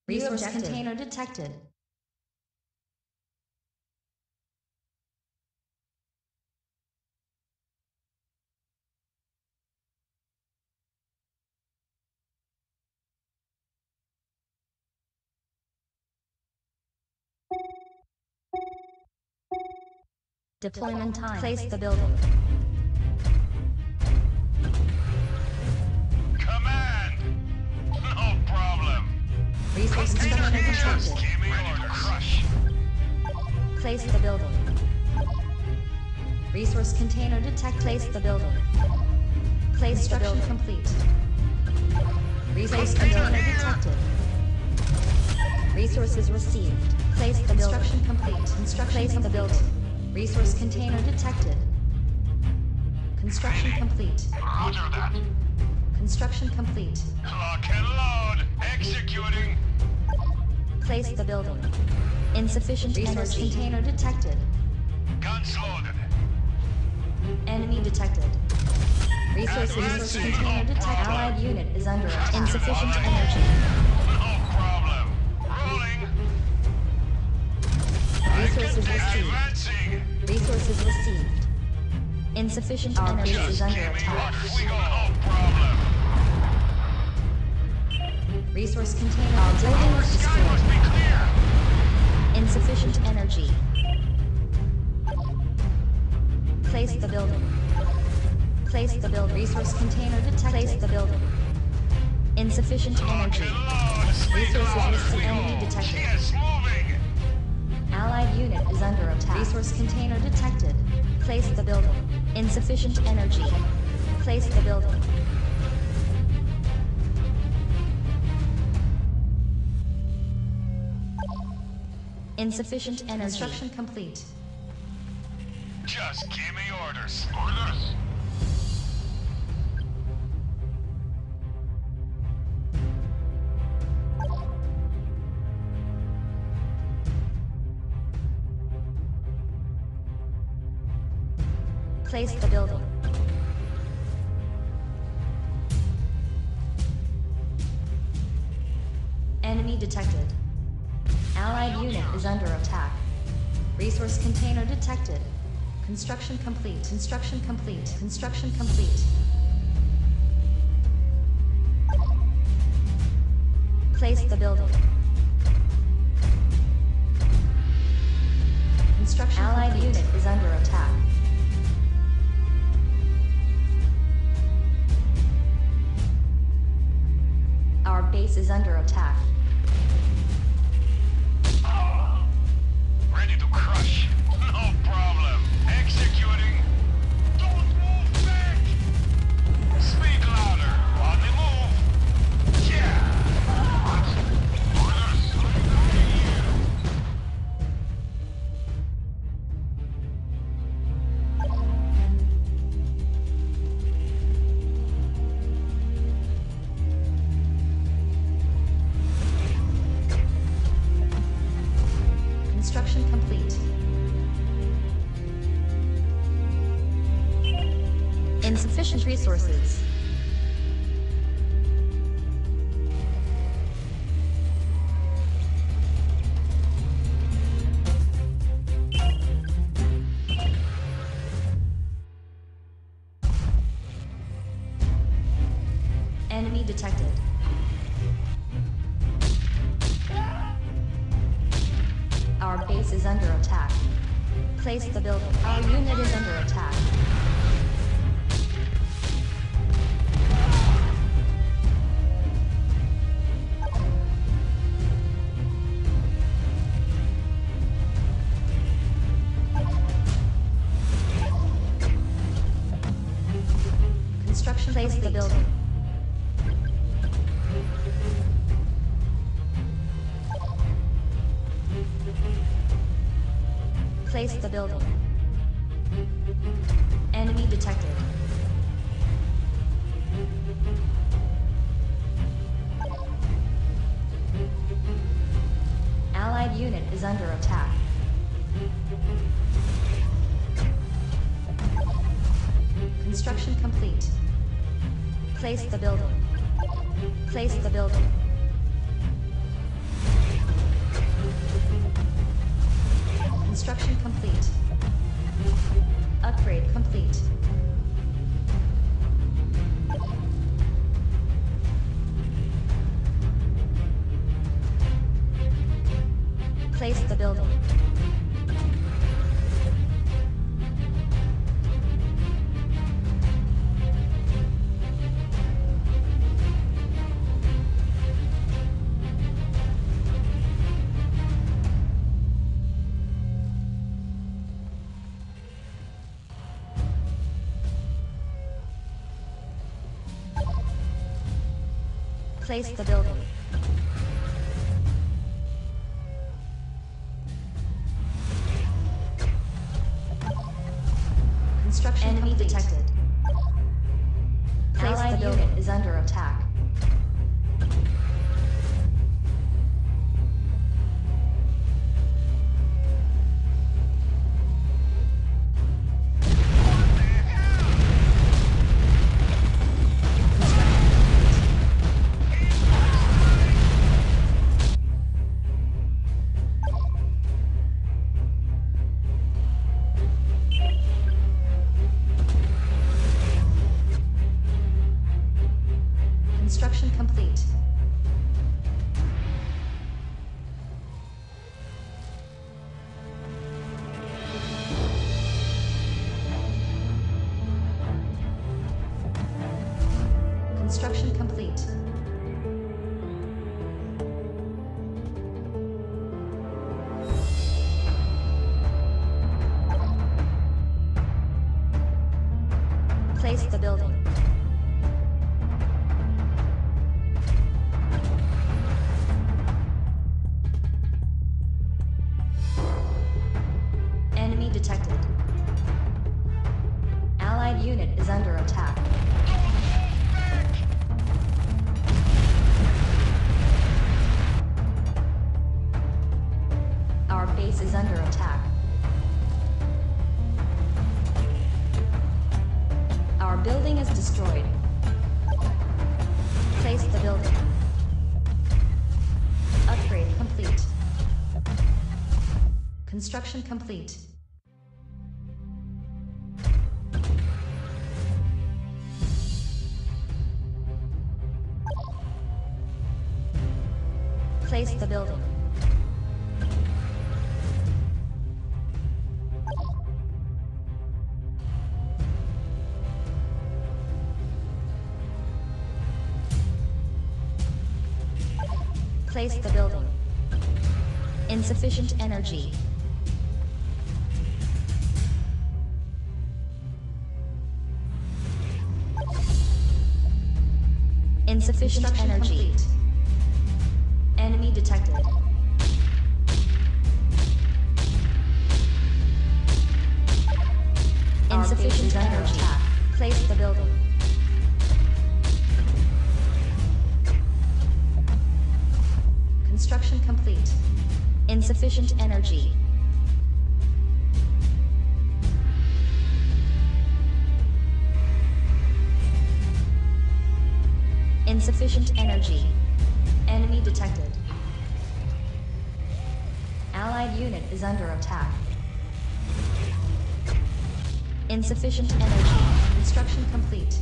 Resource container detected. Deployment time. Place the building. Command! No problem. Resource container Just detected. give me orders. Crush. Place the building. Resource container detect. Place the building. Place the building. Complete. Resource container detected. Resources received. Place the building. Construction complete. Place the building. Resource container detected. Construction complete. Roger that. Construction complete. Lock and load. Executing. Place the building. Insufficient resource container detected. Guns loaded. Enemy detected. Resource container detected. Allied unit is under attack. Insufficient energy. No problem. Rolling. Resources received. Advancing. Resources received. Insufficient energy is under Give me attack. orders. We go. No problem. Resource container building is Sky must destroyed. be clear. Insufficient energy. Place the building. Place the building. Resource container detected. Place the building. Insufficient Lock energy. and load. Speed Resources load. received. We go. Enemy detected. Yes, moving. Allied unit is under attack. Resource container detected. Place the building. Insufficient energy. Place the building. Insufficient energy. Construction complete. Just give me orders. Orders. Place the building. Enemy detected. Allied unit is under attack. Resource container detected. Construction complete. Construction complete. Construction complete. Place the building. Construction Allied complete. Unit is under attack. Our base is under attack. Ready to crush. No problem. Executing. Don't move back. Speak louder. On the move. Yeah. Orders. Construction complete. Insufficient resources. Enemy detected. Our base is under attack. Place the building. Our unit is under attack. Construction. Place the building. Place the building. Enemy detected. Allied unit is under attack. Construction complete. Place the building. Place the building. Construction complete. Upgrade complete. Place the building. Place the building. Construction enemy complete. Detected. Place Allied the building unit is under attack. Construction complete. Construction complete. Place the building. Enemy detected. Allied unit is under attack. Our base is under attack. Our building is destroyed. Place the building. Upgrade complete. Construction complete. Place the building. Place the building. Insufficient energy. Insufficient energy. Complete. Enemy detected. Insufficient energy. Place the building. Construction complete. Insufficient energy. Insufficient energy. Enemy detected. Allied unit is under attack. Insufficient energy. Construction complete.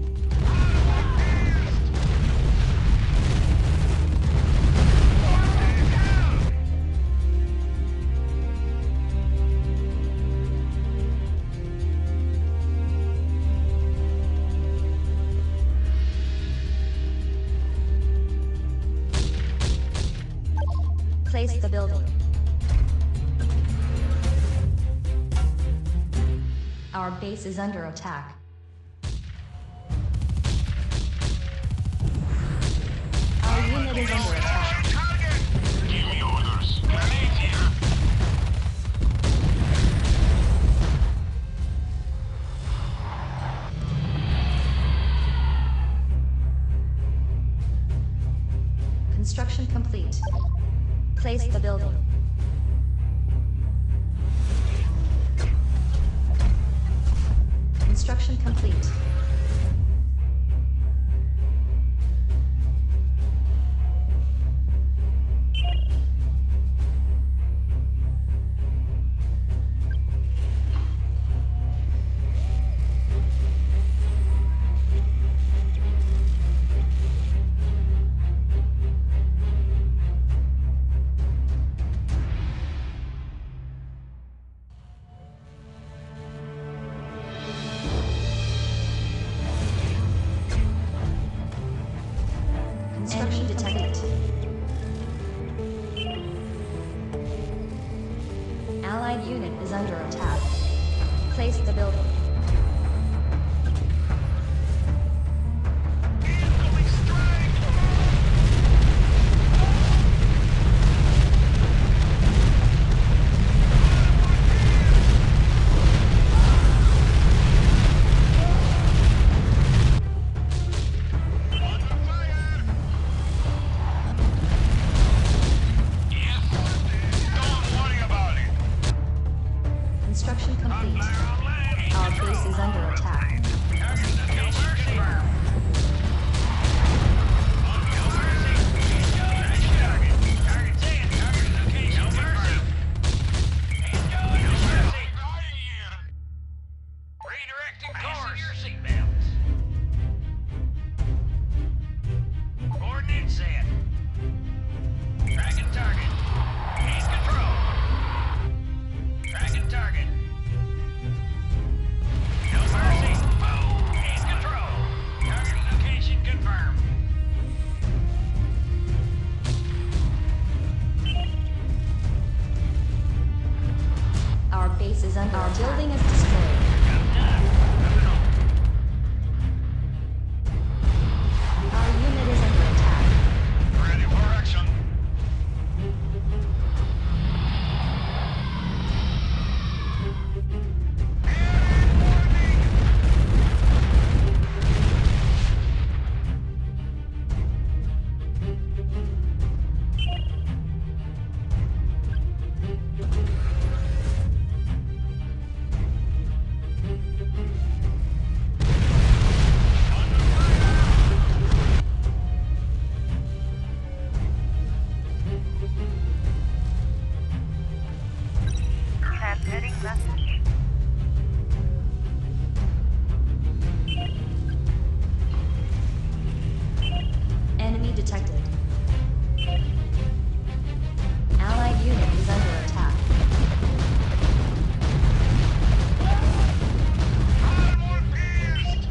Place the building. Our base is under attack. Our unit is under attack. Give me orders. Grenade here. Construction complete. Place the building. Construction complete. Construction detected. Allied unit is under attack. Place the building. Incoming strike! Under fire! Yes. Don't worry about it. Construction complete. Fire on land. Our base is under attack. Target location confirmed. No mercy. Target's in. Target location confirmed. No mercy. Redirecting course. Your seatbelts. Coordinates set. Tracking target. Gain control. Tracking target. No mercy. Gain control. Target location confirmed. Our base is under attack. Our building is destroyed. Moving on. Our unit is under attack. Ready for action. Transmitting message. Enemy detected. Allied unit is under attack. Onward, pierced!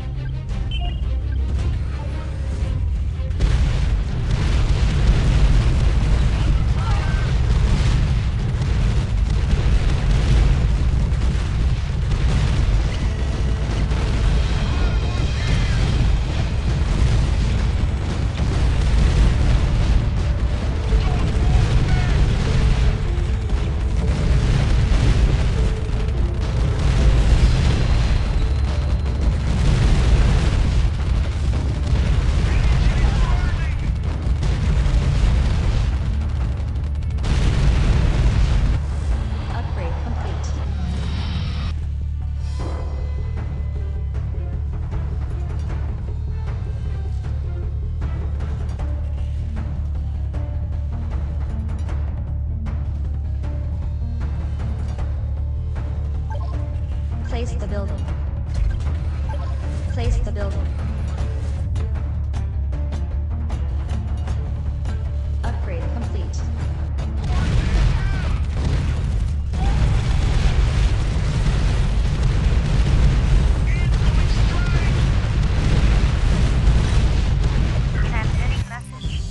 Upgrade complete. Place the building. Place the building. Upgrade complete. Incoming strike! Transmitting message.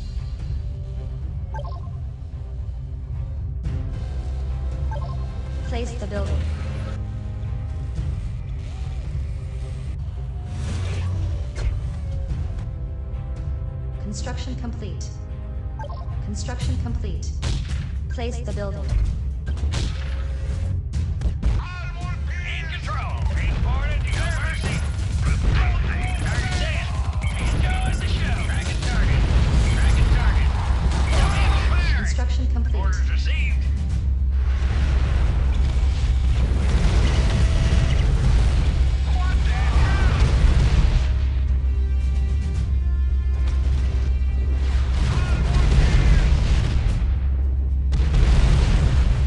Place the building. Construction complete. Construction complete. Place the building. Onward, pierced! In control. Transported. No mercy. Target set. Enjoy the show. Tracking target. Tracking target. Fire. Construction complete. Orders received. What the hell? Onward, pierced!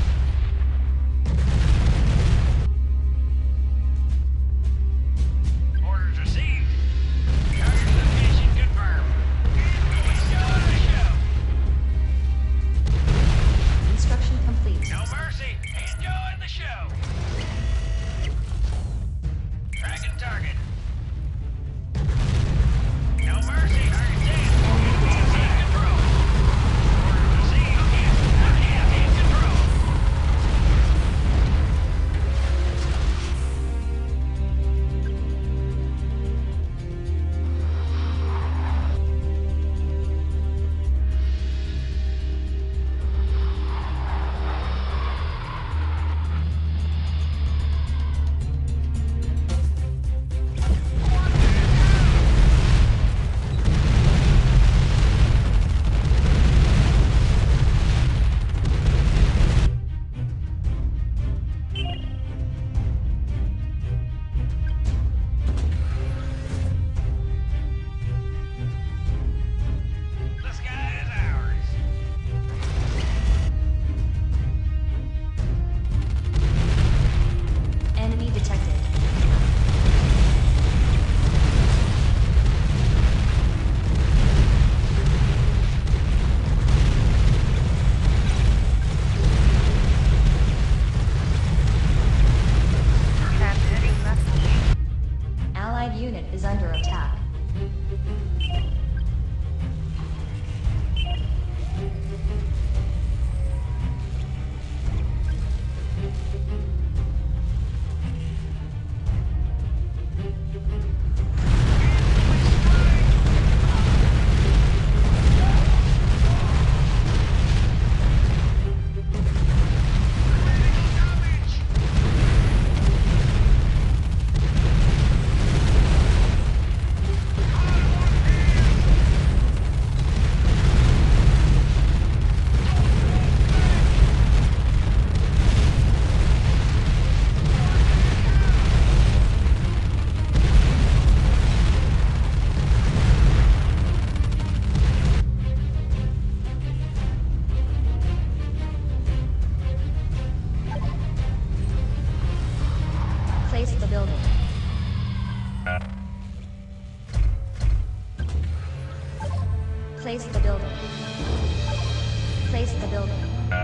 Place the building. Place the building.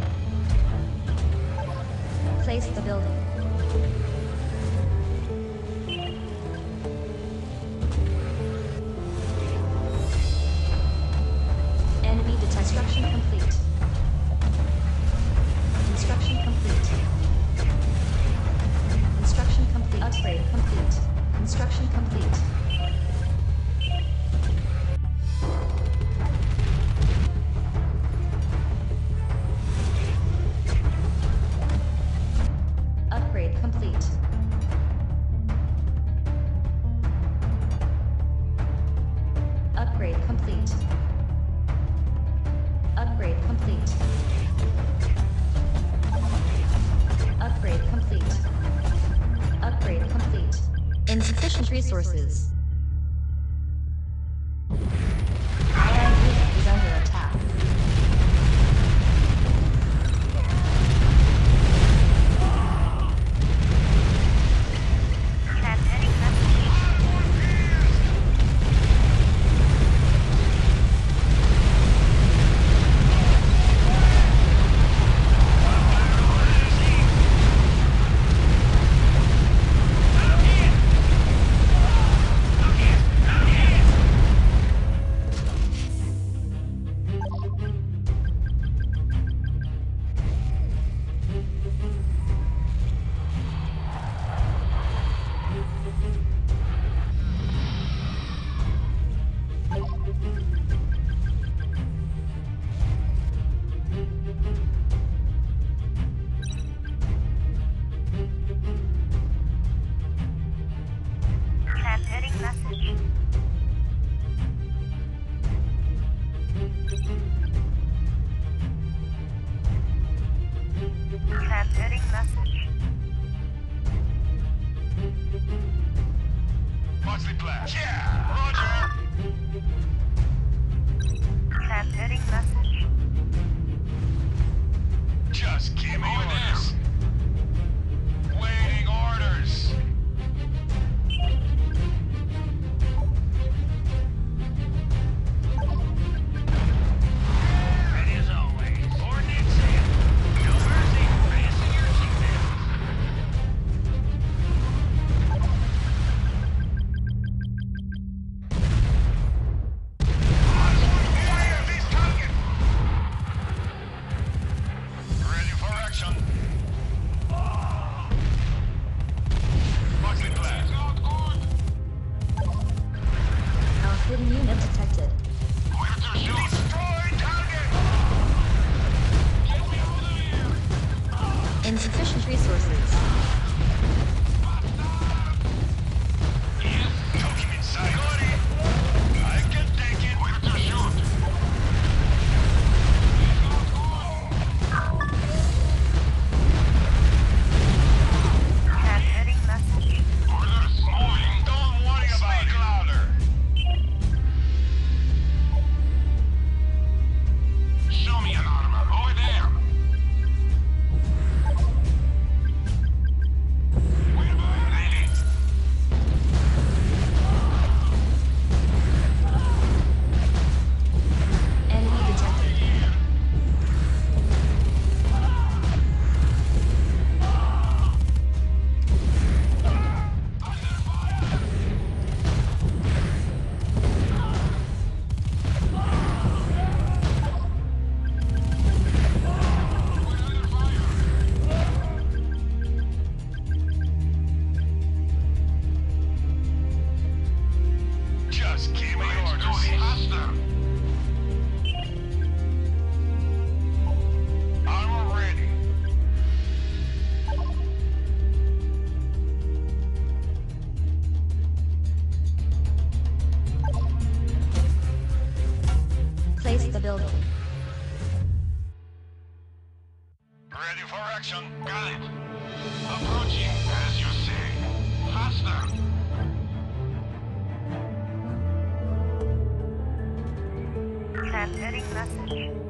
Place the building. Enemy detected. Construction complete. Construction complete. Construction complete. Upgrade complete. Construction complete. Upgrade complete. Upgrade complete. Upgrade complete. Upgrade complete. Upgrade complete. Insufficient resources. Allied unit is under attack. Transmitting message. Transmitting message. Transmitting message. What's the plan? Yeah, Roger. Transmitting message. Just give me orders. Waiting orders. Ready as always. Coordinates in. No mercy. Fasten your seatbelts. Fire this target. Ready for action. What's the plan? Not good. Our hidden unit detected. Where to shoot? Destroy target. Get me out of here. Insufficient resources. Yes. Took him inside. Got it. I can take it. Where to shoot? Transmitting message. Orders moving. Don't worry about it. Speak louder. Show me an armor. Over there. Wait a minute. Ready? Enemy detected. Just give me orders. Faster. Armor ready. Place the building. Ready for action. Got it. Approaching, as you say. Faster. Transmitting message.